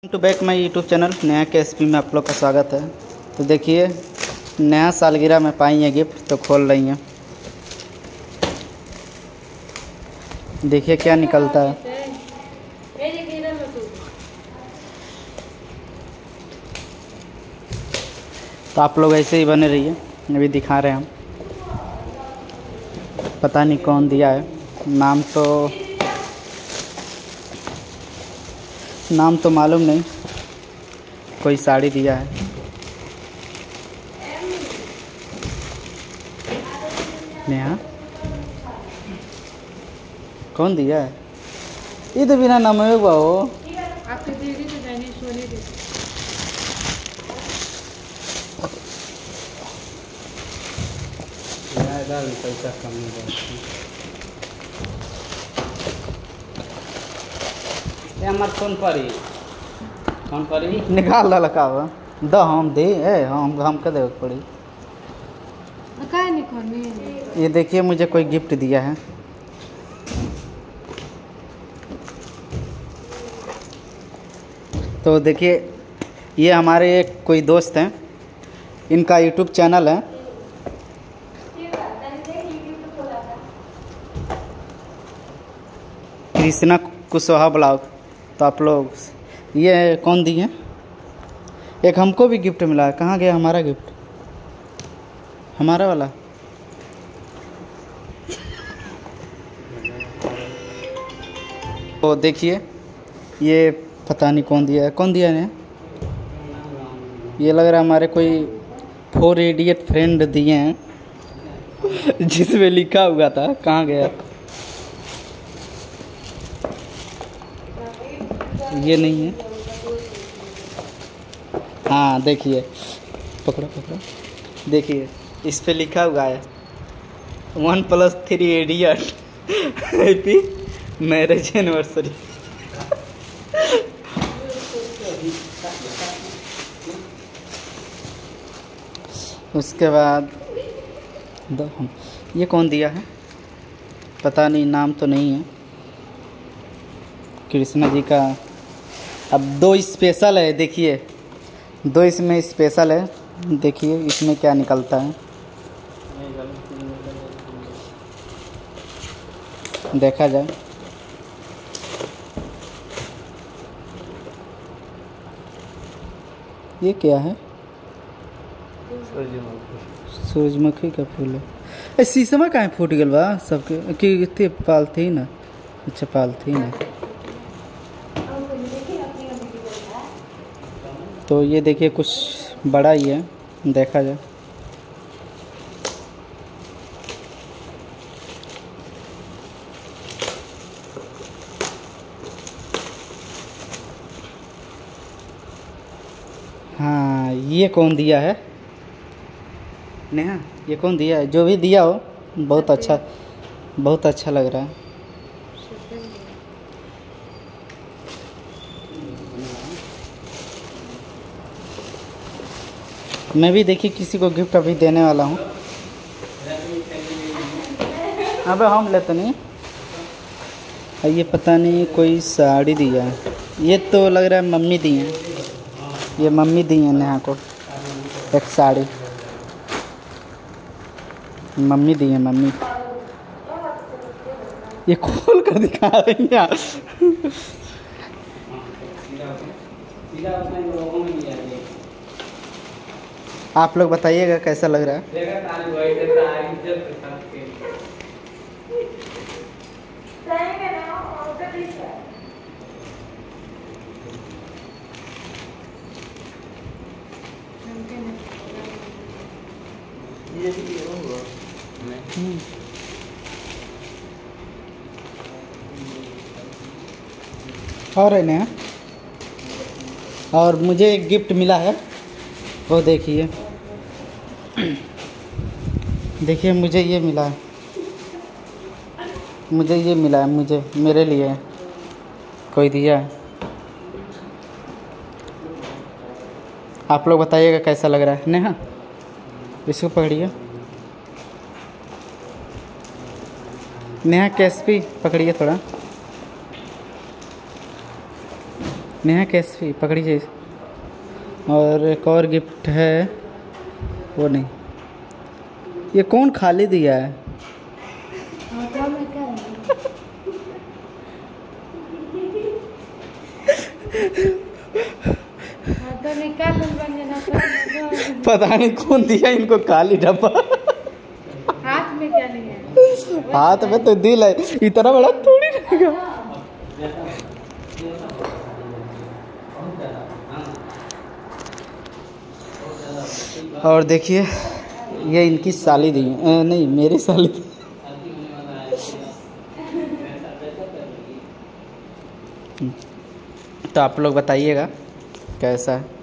To back my YouTube channel नया KSP में आप लोग का स्वागत है। तो देखिए नया सालगिरह में पाई है गिफ्ट, तो खोल रही हैं। देखिए क्या निकलता है। तो आप लोग ऐसे ही बने रहिए, अभी दिखा रहे हैं हम। पता नहीं कौन दिया है, नाम तो मालूम नहीं। कोई साड़ी दिया है। नेहा कौन दिया है? ये तो बिना नाम हुआ हो। आपकी दीदी तो जानी सोनी दी। पैसा कम हमार फोन पड़ी निकाल लड़का द हम दे हम के देवे पड़ी। काय निकालने? ये देखिए मुझे कोई गिफ्ट दिया है। तो देखिए ये हमारे कोई दोस्त हैं, इनका यूट्यूब चैनल है। कृष्णा कुशवाहा ब्लॉग। तो आप लोग ये कौन दिए हैं? एक हमको भी गिफ्ट मिला है। कहाँ गया हमारा गिफ्ट? हमारा वाला तो देखिए ये पता नहीं कौन दिया है। ये लग रहा है हमारे कोई 4 इडियट फ्रेंड दिए हैं जिसमें लिखा हुआ था। कहाँ गया? ये नहीं है। हाँ देखिए, पकड़ो देखिए इस पे लिखा हुआ है 1+3 इडियट हैप्पी मैरिज एनिवर्सरी। उसके बाद ये कौन दिया है पता नहीं, नाम तो नहीं है। कृष्णा जी का। अब 2 स्पेशल है, देखिए 2 इसमें स्पेशल है। देखिए इसमें क्या निकलता है, देखा जाए। ये क्या है? सूरजमुखी का फूल है। शीशमा कहाँ फूट गल बा सबके कि पालते ही ना। अच्छा पालते ही ना। तो ये देखिए कुछ बड़ा ही है, देखा जाए। हाँ ये कौन दिया है नेहा? ये कौन दिया है? जो भी दिया हो बहुत अच्छा लग रहा है। मैं भी देखिए किसी को गिफ्ट अभी देने वाला हूँ। अबे हम लेते नहीं। ये पता नहीं कोई साड़ी दिया है। ये तो लग रहा है मम्मी दी हैं। ये मम्मी दी हैं नेहा को एक साड़ी। मम्मी दी है मम्मी। ये खोल कर दिखा रही हैं। आप लोग बताइएगा कैसा लग रहा है। और है ना, और मुझे एक गिफ्ट मिला है। वो देखिए मुझे ये मिला है। मुझे मेरे लिए कोई दिया है। आप लोग बताइएगा कैसा लग रहा है। नेहा इसको पकड़िए। नेहा KSP पकड़िए थोड़ा। नेहा कैसे पकड़िए। और एक और गिफ्ट है, वो नहीं, ये कौन खाली दिया है? हाँ, मैं क्या हाँ, तो निकाल बन पता नहीं कौन दिया इनको खाली डब्बा। हाथ में क्या नहीं है? हाथ में तो दिल है, इतना बड़ा थोड़ी रहेगा। और देखिए ये इनकी साली दी, नहीं मेरी साली दी। तो आप लोग बताइएगा कैसा है।